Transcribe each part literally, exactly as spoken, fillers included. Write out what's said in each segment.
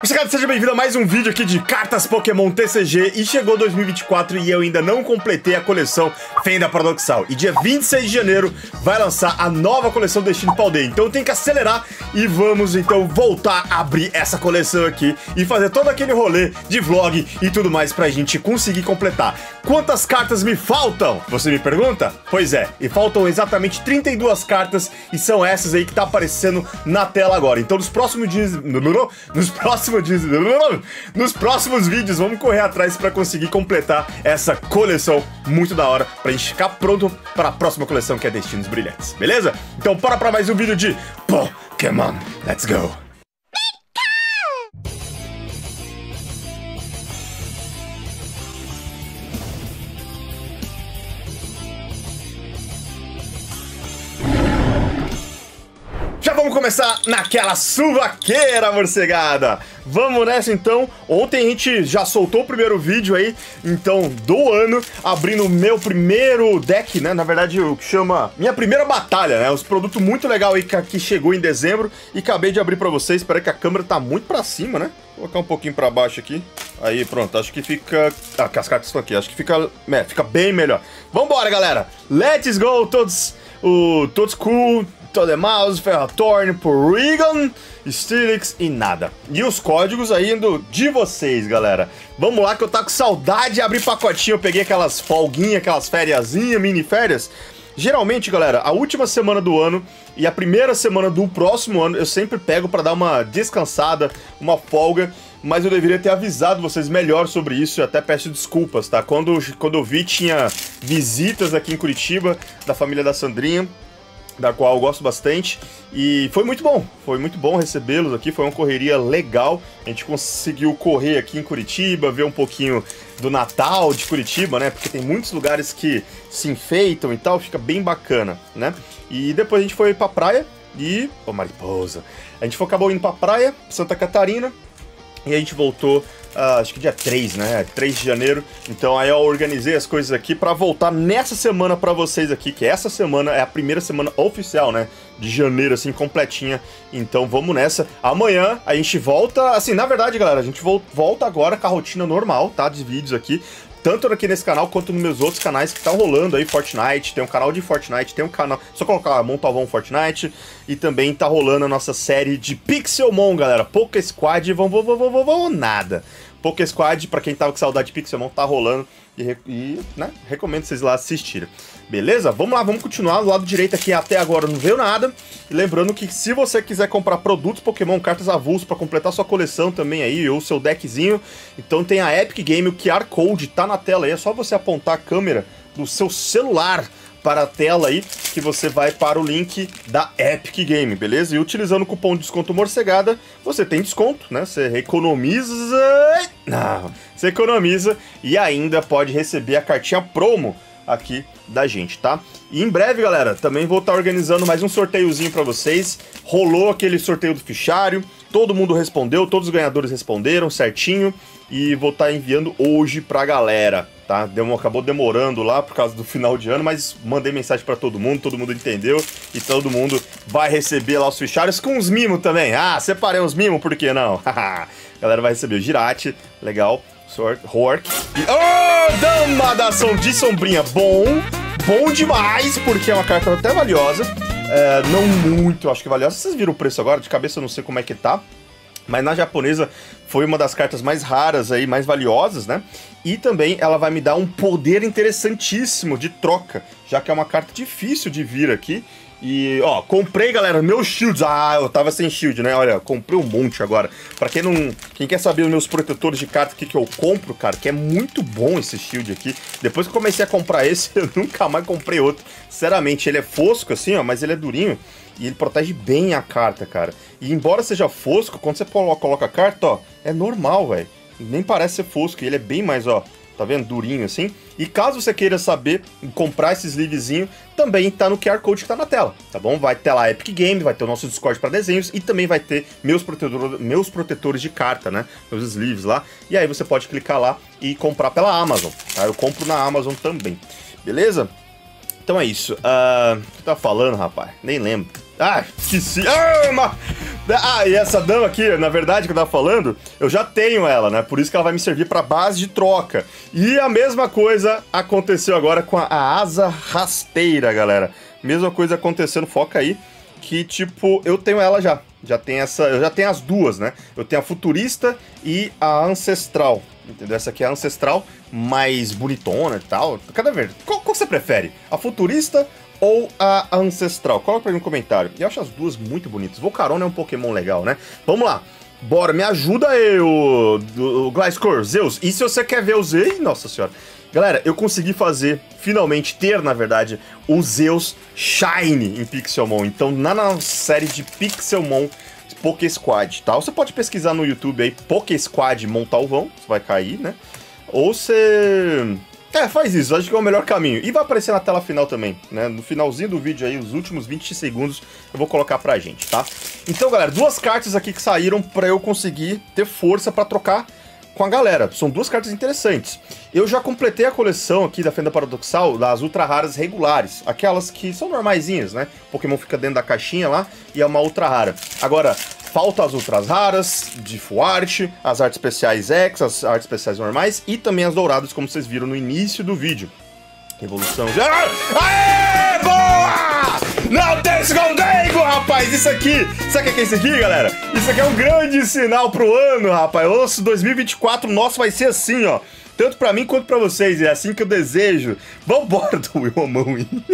Moçada, seja bem-vindo a mais um vídeo aqui de cartas Pokémon T C G. E chegou dois mil e vinte e quatro e eu ainda não completei a coleção Fenda Paradoxal. E dia vinte e seis de janeiro vai lançar a nova coleção Destino Paldea. Então eu tenho que acelerar e vamos então voltar a abrir essa coleção aqui e fazer todo aquele rolê de vlog e tudo mais pra gente conseguir completar. Quantas cartas me faltam? Você me pergunta? Pois é, e faltam exatamente trinta e duas cartas e são essas aí que tá aparecendo na tela agora. Então nos próximos dias... Nos próximos dias... Nos próximos vídeos vamos correr atrás pra conseguir completar essa coleção muito da hora, pra gente ficar pronto para a próxima coleção que é Destinos Brilhantes, beleza? Então bora pra mais um vídeo de Pokémon. Let's go! Já vamos começar naquela suvaqueira, morcegada! Vamos nessa então. Ontem a gente já soltou o primeiro vídeo aí, então, do ano, abrindo o meu primeiro deck, né? Na verdade, o que chama minha primeira batalha, né? Os produtos muito legal aí que, que chegou em dezembro e acabei de abrir pra vocês. Espera que a câmera tá muito pra cima, né? Vou colocar um pouquinho pra baixo aqui. Aí, pronto, acho que fica... Ah, que as cartas estão aqui, acho que fica... É, fica bem melhor. Vambora, galera! Let's go! Todos... O... Todos cool... Todemouse, Ferrothorn, Porygon, Steelix e nada. E os códigos aí indo de vocês, galera. Vamos lá que eu tô com saudade de abrir pacotinho. Eu peguei aquelas folguinhas, aquelas fériasinhas, mini férias. Geralmente, galera, a última semana do ano e a primeira semana do próximo ano eu sempre pego pra dar uma descansada, uma folga. Mas eu deveria ter avisado vocês melhor sobre isso e até peço desculpas, tá? Quando, quando eu vi, tinha visitas aqui em Curitiba da família da Sandrinha, da qual eu gosto bastante, e foi muito bom, foi muito bom recebê-los aqui, foi uma correria legal, a gente conseguiu correr aqui em Curitiba, ver um pouquinho do Natal de Curitiba, né, porque tem muitos lugares que se enfeitam e tal, fica bem bacana, né, e depois a gente foi pra praia e... Ô, mariposa! A gente foi, acabou indo pra praia, Santa Catarina, e a gente voltou, uh, acho que dia três, né? três de janeiro. Então aí eu organizei as coisas aqui pra voltar nessa semana pra vocês aqui, que essa semana é a primeira semana oficial, né? De janeiro, assim, completinha. Então vamos nessa. Amanhã a gente volta, assim, na verdade, galera, a gente volta agora com a rotina normal, tá? De vídeos aqui. Tanto aqui nesse canal quanto nos meus outros canais que estão rolando aí, Fortnite, tem um canal de Fortnite, tem um canal, só colocar Montalvão Fortnite, e também tá rolando a nossa série de Pixelmon, galera, Poké Squad, vão, vão, vão, vão, vão, nada. Poké Squad, pra quem tava com saudade de Pixelmon, tá rolando, e, e né, recomendo vocês lá assistirem. Beleza? Vamos lá, vamos continuar. Do lado direito aqui até agora não veio nada. E lembrando que se você quiser comprar produtos Pokémon, cartas avulsas para completar sua coleção também aí, ou seu deckzinho, então tem a Epic Game, o Q R Code tá na tela aí, é só você apontar a câmera do seu celular para a tela aí, que você vai para o link da Epic Game, beleza? E utilizando o cupom de desconto Morcegada, você tem desconto, né? Você economiza... Não, você economiza e ainda pode receber a cartinha promo aqui da gente, tá? E em breve, galera, também vou estar organizando mais um sorteiozinho pra vocês. Rolou aquele sorteio do fichário, todo mundo respondeu, todos os ganhadores responderam certinho, e vou estar enviando hoje pra galera, tá? Deu, acabou demorando lá por causa do final de ano, mas mandei mensagem pra todo mundo, todo mundo entendeu, e todo mundo vai receber lá os fichários com os mimos também. Ah, separei os mimos, por que não? A galera vai receber o Girate, legal. Hork e... Oh, Dama da som de sombrinha, bom, bom demais, porque é uma carta até valiosa, é, não muito, acho que valiosa. Vocês viram o preço agora, de cabeça eu não sei como é que tá, mas na japonesa foi uma das cartas mais raras aí, mais valiosas, né? E também ela vai me dar um poder interessantíssimo de troca, já que é uma carta difícil de vir aqui. E, ó, comprei, galera, meus shields. Ah, eu tava sem shield, né? Olha, comprei um monte agora. Pra quem não... Quem quer saber os meus protetores de carta, o que que eu compro, cara, que é muito bom esse shield aqui. Depois que eu comecei a comprar esse, eu nunca mais comprei outro. Sinceramente, ele é fosco assim, ó, mas ele é durinho. E ele protege bem a carta, cara. E embora seja fosco, quando você coloca a carta, ó, é normal, velho. Nem parece ser fosco, ele é bem mais, ó... Tá vendo? Durinho assim. E caso você queira saber comprar esse sleevezinho, também tá no Q R Code que tá na tela, tá bom? Vai ter lá Epic Game, vai ter o nosso Discord para desenhos e também vai ter meus, protetor, meus protetores de carta, né? Meus sleeves lá. E aí você pode clicar lá e comprar pela Amazon, tá? Eu compro na Amazon também, beleza? Então é isso. Uh, o que eu tava falando, rapaz? Nem lembro. Ah, esqueci. Ah, mas... Ah, e essa dama aqui, na verdade, que eu tava falando, eu já tenho ela, né? Por isso que ela vai me servir pra base de troca. E a mesma coisa aconteceu agora com a, a asa rasteira, galera. Mesma coisa acontecendo, foca aí, que tipo, eu tenho ela já. Já tem essa, eu já tenho as duas, né? Eu tenho a futurista e a ancestral. Entendeu? Essa aqui é a ancestral, mais bonitona e tal. Cada vez. Qual, qual você prefere? A futurista ou a ancestral? Coloca aí no comentário. Eu acho as duas muito bonitas. Volcarona é um Pokémon legal, né? Vamos lá. Bora, me ajuda aí, o, o Gliscor, Zeus. E se você quer ver o Zeus... Nossa senhora. Galera, eu consegui fazer, finalmente, ter, na verdade, o Zeus Shine em Pixelmon. Então, na, na série de Pixelmon Poké Squad, tá? Você pode pesquisar no YouTube aí, Poké Squad Montalvão, você vai cair, né? Ou você... É, faz isso, acho que é o melhor caminho. E vai aparecer na tela final também, né? No finalzinho do vídeo aí, os últimos vinte segundos, eu vou colocar pra gente, tá? Então, galera, duas cartas aqui que saíram pra eu conseguir ter força pra trocar com a galera. São duas cartas interessantes. Eu já completei a coleção aqui da Fenda Paradoxal das ultra raras regulares. Aquelas que são normaisinhas, né? O Pokémon fica dentro da caixinha lá e é uma ultra rara. Agora, falta as ultras raras, de Full Art, as artes especiais X, as artes especiais normais e também as douradas, como vocês viram no início do vídeo. Evolução já... Aê! Boa! Não tem esse Goldengo, rapaz! Isso aqui... Sabe o que é isso aqui, galera? Isso aqui é um grande sinal pro ano, rapaz. Nossa, dois mil e vinte e quatro, nosso vai ser assim, ó. Tanto pra mim quanto pra vocês, é assim que eu desejo. Vambora, do Wilmão.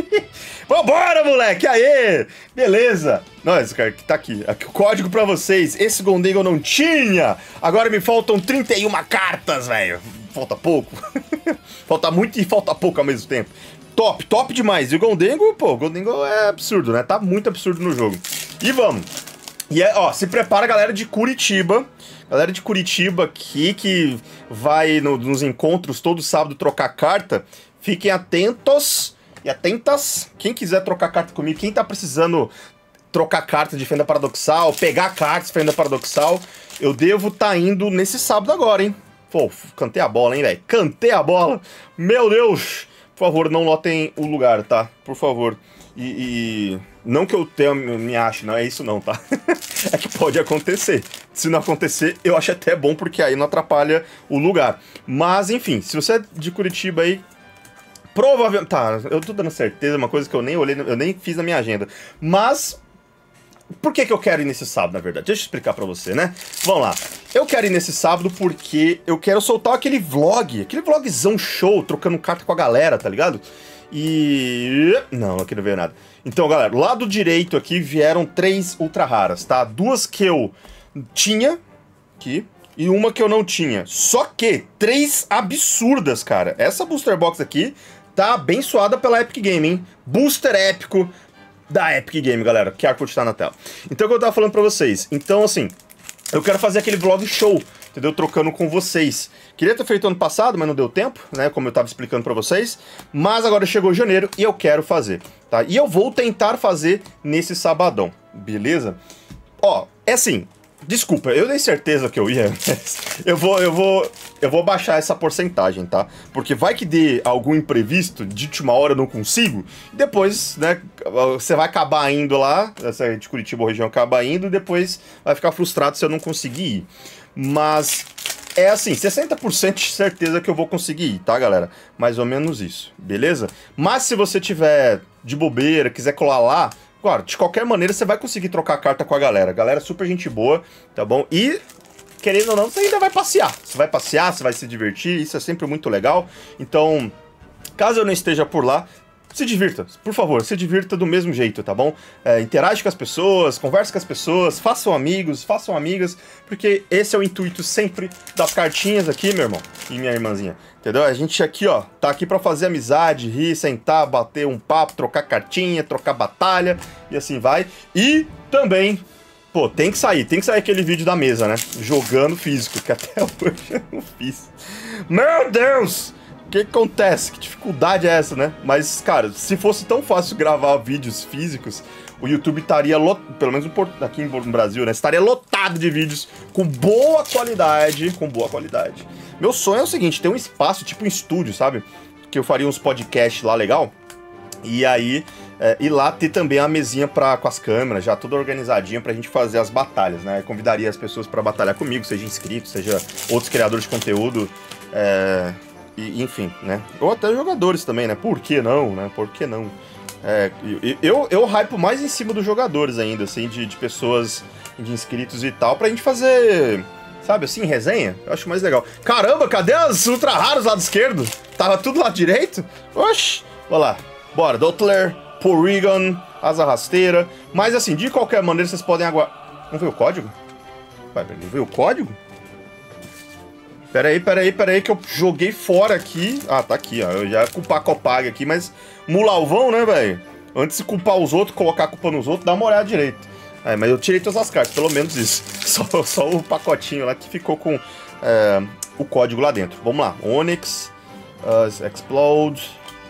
Vambora, moleque! Aê! Beleza! Não, esse cara que tá aqui. Aqui o código pra vocês. Esse Goldengo eu não tinha. Agora me faltam trinta e uma cartas, velho. Falta pouco. Falta muito e falta pouco ao mesmo tempo. Top, top demais. E o Goldengo, pô, o Goldengo é absurdo, né? Tá muito absurdo no jogo. E vamos. E é, ó, se prepara, galera de Curitiba. Galera de Curitiba aqui que vai no, nos encontros todo sábado trocar carta. Fiquem atentos e atentas. Quem quiser trocar carta comigo, quem tá precisando trocar carta de Fenda Paradoxal, pegar cartas de Fenda Paradoxal, eu devo tá indo nesse sábado agora, hein? Pô, cantei a bola, hein, velho? Cantei a bola. Meu Deus. Por favor, não lotem o lugar, tá? Por favor. E... e... Não que eu tenha, me ache, não é isso não, tá? É que pode acontecer. Se não acontecer, eu acho até bom, porque aí não atrapalha o lugar. Mas, enfim, se você é de Curitiba aí, provavelmente... Tá, eu tô dando certeza, uma coisa que eu nem olhei, eu nem fiz na minha agenda. Mas... Por que que eu quero ir nesse sábado, na verdade? Deixa eu explicar pra você, né? Vamos lá. Eu quero ir nesse sábado porque eu quero soltar aquele vlog, aquele vlogzão show, trocando carta com a galera, tá ligado? E... Não, aqui não veio nada. Então, galera, lado direito aqui vieram três ultra raras, tá? Duas que eu tinha, aqui, e uma que eu não tinha. Só que, três absurdas, cara. Essa Booster Box aqui tá abençoada pela Epic Game, hein? Booster épico da Epic Game, galera, que a card tá na tela. Então, o que eu tava falando pra vocês. Então, assim, eu quero fazer aquele vlog show, entendeu? Trocando com vocês. Queria ter feito ano passado, mas não deu tempo, né? Como eu tava explicando pra vocês. Mas agora chegou janeiro e eu quero fazer, tá? E eu vou tentar fazer nesse sabadão, beleza? Ó, é assim... Desculpa, eu dei certeza que eu ia, mas eu vou, eu vou, eu vou baixar essa porcentagem, tá? Porque vai que dê algum imprevisto, de última hora eu não consigo, e depois, né, você vai acabar indo lá, essa de Curitiba região acaba indo, e depois vai ficar frustrado se eu não conseguir ir. Mas é assim, sessenta por cento de certeza que eu vou conseguir ir, tá, galera? Mais ou menos isso, beleza? Mas se você tiver de bobeira, quiser colar lá, claro, de qualquer maneira você vai conseguir trocar carta com a galera. A galera é super gente boa, tá bom? E, querendo ou não, você ainda vai passear. Você vai passear, você vai se divertir, isso é sempre muito legal. Então, caso eu não esteja por lá, se divirta, por favor, se divirta do mesmo jeito, tá bom? É, interage com as pessoas, converse com as pessoas, façam amigos, façam amigas, porque esse é o intuito sempre das cartinhas aqui, meu irmão e minha irmãzinha, entendeu? A gente aqui, ó, tá aqui pra fazer amizade, rir, sentar, bater um papo, trocar cartinha, trocar batalha, e assim vai. E também, pô, tem que sair, tem que sair aquele vídeo da mesa, né? Jogando físico, que até hoje eu não fiz. Meu Deus! O que acontece? Que dificuldade é essa, né? Mas, cara, se fosse tão fácil gravar vídeos físicos, o YouTube estaria, pelo menos aqui no Brasil, né? Estaria lotado de vídeos com boa qualidade, com boa qualidade. Meu sonho é o seguinte, ter um espaço, tipo um estúdio, sabe? Que eu faria uns podcasts lá legal. E aí, É, e lá ter também a mesinha pra, com as câmeras, já tudo organizadinho pra gente fazer as batalhas, né? Eu convidaria as pessoas pra batalhar comigo, seja inscritos, seja outros criadores de conteúdo, é, e, enfim, né? Ou até jogadores também, né? Por que não, né? Por que não? É, eu, eu hypo mais em cima dos jogadores ainda, assim, de, de pessoas, de inscritos e tal, pra gente fazer, sabe, assim, resenha. Eu acho mais legal. Caramba, cadê as ultra raros lá do esquerdo? Tava tudo lá direito? Oxi, olha lá. Bora, Dottler, Porygon, Asa Rasteira. Mas assim, de qualquer maneira, vocês podem aguardar. Não veio o código? Vai, não veio o código? Pera aí, pera aí, pera aí, que eu joguei fora aqui. Ah, tá aqui, ó. Eu já ia culpar a Copag aqui, mas mulalvão, né, velho? Antes de culpar os outros, colocar a culpa nos outros, dá uma olhada direito. É, mas eu tirei todas as cartas, pelo menos isso. Só, só o pacotinho lá que ficou com é, o código lá dentro. Vamos lá. Onix, uh, Explode.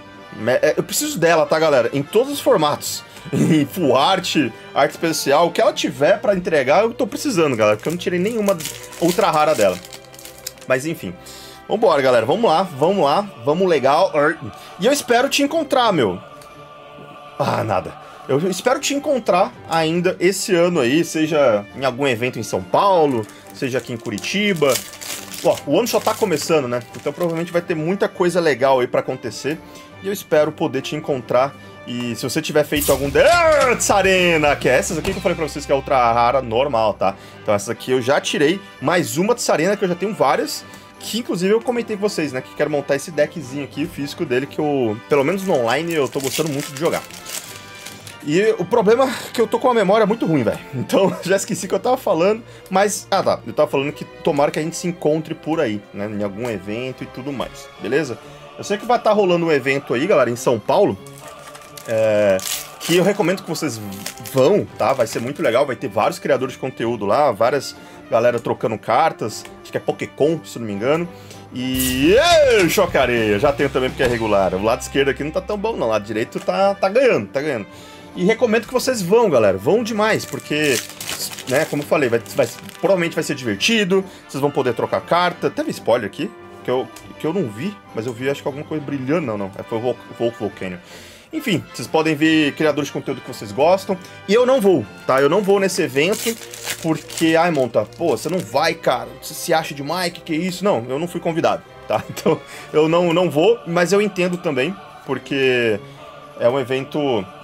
Eu preciso dela, tá, galera? Em todos os formatos. Em full art, arte especial, o que ela tiver pra entregar, eu tô precisando, galera. Porque eu não tirei nenhuma ultra rara dela. Mas enfim. Vambora, galera. Vamos lá, vamos lá. Vamos legal. E eu espero te encontrar, meu. Ah, nada. Eu espero te encontrar ainda esse ano aí, seja em algum evento em São Paulo, seja aqui em Curitiba. Ó, o ano só tá começando, né? Então provavelmente vai ter muita coisa legal aí pra acontecer. E eu espero poder te encontrar. E se você tiver feito algum... Ah, Tsarena, que é essas aqui que eu falei pra vocês que é ultra rara normal, tá? Então essas aqui eu já tirei. Mais uma Tsarena, que eu já tenho várias. Que inclusive eu comentei com vocês, né? Que quero montar esse deckzinho aqui, físico dele, que eu... Pelo menos no online eu tô gostando muito de jogar. E o problema é que eu tô com a memória muito ruim, velho. Então já esqueci o que eu tava falando. Mas, ah tá, eu tava falando que tomara que a gente se encontre por aí, né? Em algum evento e tudo mais, beleza? Eu sei que vai estar rolando um evento aí, galera, em São Paulo. É, que eu recomendo que vocês vão, tá? Vai ser muito legal, vai ter vários criadores de conteúdo lá, várias galera trocando cartas, acho que é Pokécon, se não me engano. E... Ei, chocareia, já tenho também porque é regular. O lado esquerdo aqui não tá tão bom não, o lado direito tá, tá ganhando, tá ganhando. E recomendo que vocês vão, galera, vão demais, porque, né, como eu falei, vai, vai, provavelmente vai ser divertido, vocês vão poder trocar carta. Teve spoiler aqui, que eu, que eu não vi, mas eu vi acho que alguma coisa brilhando, não, não, foi o Volk Volcano. Enfim, vocês podem ver criadores de conteúdo que vocês gostam. E eu não vou, tá? Eu não vou nesse evento porque... Ai, Monta, pô, você não vai, cara. Você se acha demais, que que é isso? Não, eu não fui convidado, tá? Então, eu não, não vou, mas eu entendo também, porque é um evento...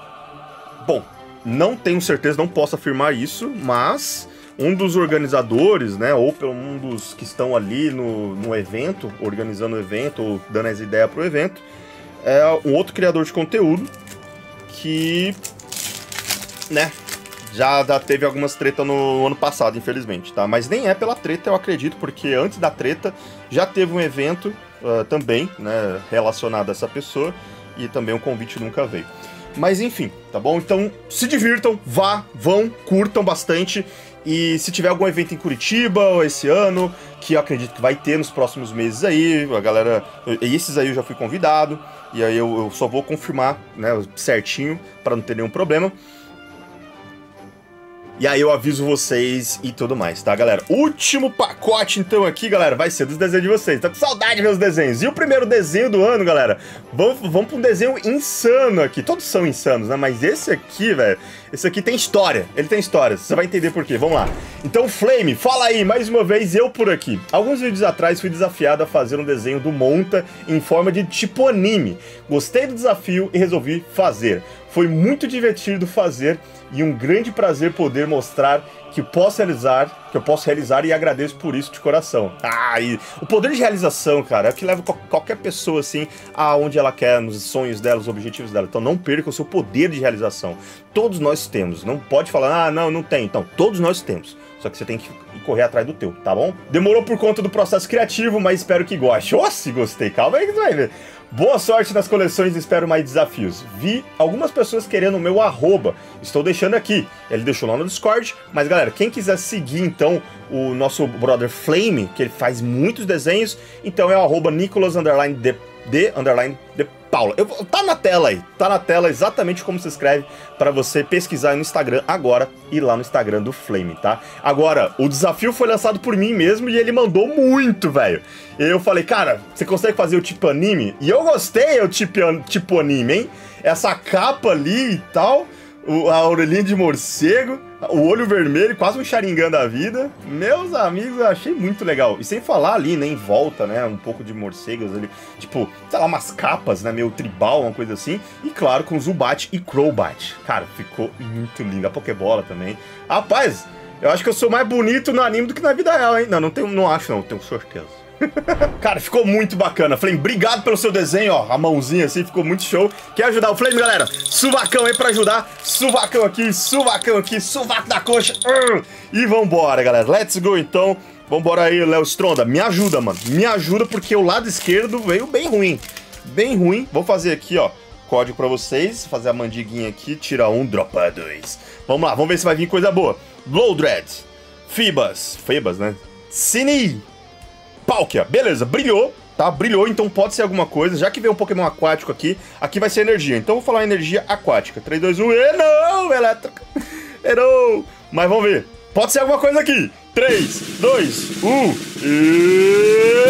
Bom, não tenho certeza, não posso afirmar isso, mas um dos organizadores, né, ou pelo um dos que estão ali no, no evento, organizando o evento, ou dando as ideias pro evento, é um outro criador de conteúdo que, né, já, já teve algumas tretas no ano passado, infelizmente, tá? Mas nem é pela treta, eu acredito, porque antes da treta já teve um evento uh, também, né, relacionado a essa pessoa, e também o convite nunca veio. Mas enfim, tá bom? Então se divirtam, vá, vão, curtam bastante. E se tiver algum evento em Curitiba esse ano, que eu acredito que vai ter nos próximos meses aí, a galera... Esses aí eu já fui convidado, e aí eu, eu só vou confirmar, né, certinho, para não ter nenhum problema. E aí eu aviso vocês e tudo mais, tá, galera? Último pacote, então, aqui, galera, vai ser dos desenhos de vocês. Tá com saudade de ver os desenhos. E o primeiro desenho do ano, galera, vamos, vamos pra um desenho insano aqui. Todos são insanos, né? Mas esse aqui, velho, esse aqui tem história. Ele tem história, você vai entender por quê. Vamos lá. Então, Flame, fala aí, mais uma vez, eu por aqui. Alguns vídeos atrás fui desafiado a fazer um desenho do Monta em forma de tipo anime. Gostei do desafio e resolvi fazer. Foi muito divertido fazer e um grande prazer poder mostrar que posso realizar, que eu posso realizar e agradeço por isso de coração. Ah, e o poder de realização, cara, é o que leva qualquer pessoa, assim, aonde ela quer, nos sonhos dela, os objetivos dela. Então não perca o seu poder de realização. Todos nós temos, não pode falar, ah, não, não tem. Então, todos nós temos. Só que você tem que correr atrás do teu, tá bom? Demorou por conta do processo criativo, mas espero que goste. Oh, se gostei, calma aí que você vai ver. Boa sorte nas coleções e espero mais desafios. Vi algumas pessoas querendo o meu arroba. Estou deixando aqui. Ele deixou lá no Discord. Mas, galera, quem quiser seguir, então, o nosso brother Flame, que ele faz muitos desenhos, então é o arroba Nicolas underline de, de underline de Paula. Eu, tá na tela aí, tá na tela exatamente como se escreve pra você pesquisar no Instagram agora e lá no Instagram do Flame, tá? Agora, o desafio foi lançado por mim mesmo e ele mandou muito, velho. Eu falei, cara, você consegue fazer o tipo anime? E eu gostei o tipo, tipo anime, hein? Essa capa ali e tal, o, a orelhinha de morcego, o olho vermelho, quase um Sharingan da vida. Meus amigos, eu achei muito legal. E sem falar ali, né, em volta, né, um pouco de morcegos ali, tipo, sei lá, umas capas, né, meio tribal, uma coisa assim. E claro, com Zubat e Crobat. Cara, ficou muito lindo. A Pokébola também. Rapaz, eu acho que eu sou mais bonito no anime do que na vida real, hein? Não, não, tenho, não acho não, tenho certeza. Cara, ficou muito bacana. Flame, obrigado pelo seu desenho, ó. A mãozinha assim, ficou muito show. Quer ajudar o Flame, galera? Suvacão aí pra ajudar. Suvacão aqui, suvacão aqui, suvaco da coxa. Uh! E vambora, galera. Let's go, então. Vambora aí, Léo Stronda. Me ajuda, mano. Me ajuda, porque o lado esquerdo veio bem ruim. Bem ruim. Vou fazer aqui, ó, código pra vocês. Fazer a mandiguinha aqui. Tira um, dropa dois. Vamos lá, vamos ver se vai vir coisa boa. Blowdred. Fibas. Fibas, né? Cini. Palkia, beleza, brilhou, tá? Brilhou, então pode ser alguma coisa. Já que veio um Pokémon aquático aqui, aqui vai ser energia. Então eu vou falar energia aquática. três, dois, um, e não, elétrica. Errou. Mas vamos ver. Pode ser alguma coisa aqui. três, dois, um, e...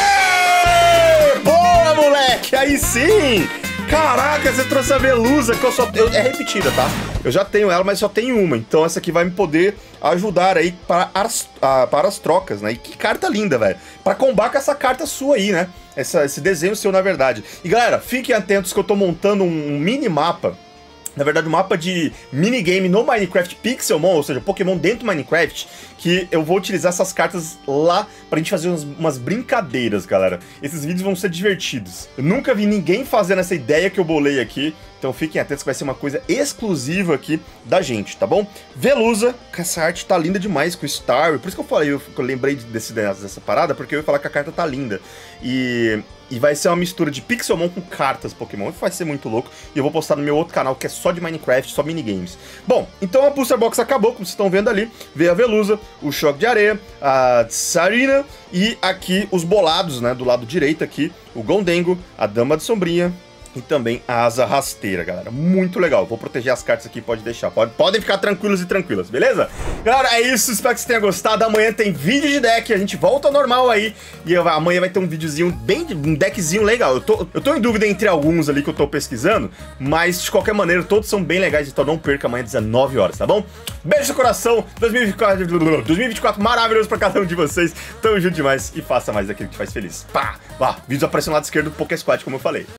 Boa, moleque! Aí sim! Caraca, você trouxe a Veluza, que eu só... Eu, é repetida, tá? Eu já tenho ela, mas só tenho uma. Então essa aqui vai me poder ajudar aí para as, ah, para as trocas, né? E que carta linda, velho. Pra combar com essa carta sua aí, né? Essa, esse desenho seu, na verdade. E galera, fiquem atentos que eu tô montando um, um mini mapa. Na verdade, um mapa de minigame no Minecraft Pixelmon, ou seja, Pokémon dentro do Minecraft, que eu vou utilizar essas cartas lá pra gente fazer umas, umas brincadeiras, galera. Esses vídeos vão ser divertidos. Eu nunca vi ninguém fazendo essa ideia que eu bolei aqui, então fiquem atentos que vai ser uma coisa exclusiva aqui da gente, tá bom? Veluza, essa arte tá linda demais com o Star, por isso que eu falei, eu, eu lembrei desse, dessa parada, porque eu ia falar que a carta tá linda. E... E vai ser uma mistura de Pixelmon com cartas Pokémon. Vai ser muito louco. E eu vou postar no meu outro canal, que é só de Minecraft, só minigames. Bom, então a Booster Box acabou, como vocês estão vendo ali. Veio a Veluza, o Choque de Areia, a Tsarina e aqui os bolados, né, do lado direito aqui. O Gondengo, a Dama de Sombrinha e também a Asa Rasteira, galera. Muito legal. Vou proteger as cartas aqui, pode deixar. Pode, podem ficar tranquilos e tranquilas, beleza? Galera, é isso. Espero que vocês tenham gostado. Amanhã tem vídeo de deck. A gente volta ao normal aí. E eu, amanhã vai ter um videozinho bem... Um deckzinho legal. Eu tô, eu tô em dúvida entre alguns ali que eu tô pesquisando. Mas, de qualquer maneira, todos são bem legais. Então não perca amanhã às dezenove horas, tá bom? Beijo no coração. dois mil e vinte e quatro, dois mil e vinte e quatro maravilhoso pra cada um de vocês. Tamo junto demais. E faça mais daquilo que te faz feliz. Pá! Vá, vídeo aparecendo no lado esquerdo do Poké Squad, como eu falei.